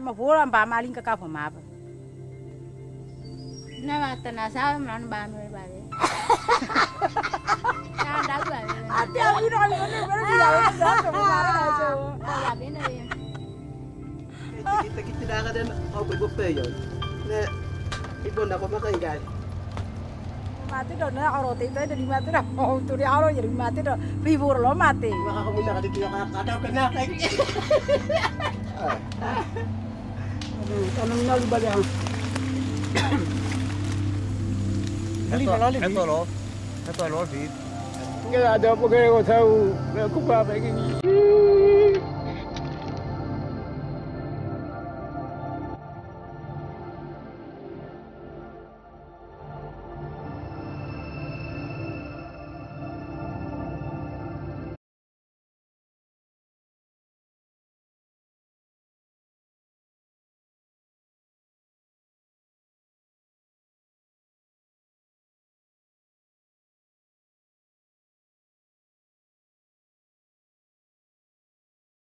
mà phố làm bà mà linh cả phẩm mà Nó mà tận là sao mà ăn 30 bà đấy. Sao đá bà đấy. à tiêu đi rồi nó đi rồi sao tụi bà nó sao Bà đến đây. Kita dah ada au berbupe yo. Ne ibu nak apa makan guys. mati rồi nó ao roti tới đi mati rồi tụi đi ao rồi jadi mati rồi vivo rồi mati Maka kamu nak ada tiga ada kena kayak. tanam nol balik Esto lo vip. Enggak ada apa kayak kau tahu. Aku apa kayak gini.